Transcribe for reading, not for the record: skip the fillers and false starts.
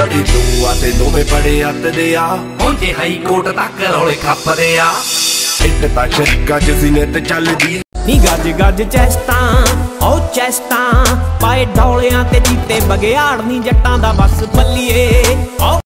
ਇਹ ਤੂੰ ਆਤੇ ਦੋਵੇਂ ਬੜੇ ਅੱਤਦੇ ਆ ਪਹੁੰਚੇ ਹਾਈ ਕੋਰਟ ਤੱਕ ਰੌਲੇ ਖੱਪਦੇ ਆ ਇੱਟ ਤਾਂ ਸ਼ਰੀਕਾਂ ਚ ਸੀਨੇ ਤੇ ਚੱਲਦੀ ਨੀ ਗੱਜ ਗੱਜ ਚੈਸਟਾਂ ਓ ਚੈਸਟਾਂ ਪਾਏ ਡੋਲਿਆਂ ਤੇ ਜੀਤੇ ਬਗਿਆੜ ਨੀ ਜੱਟਾਂ ਦਾ ਬਸ ਬੱਲੀਏ।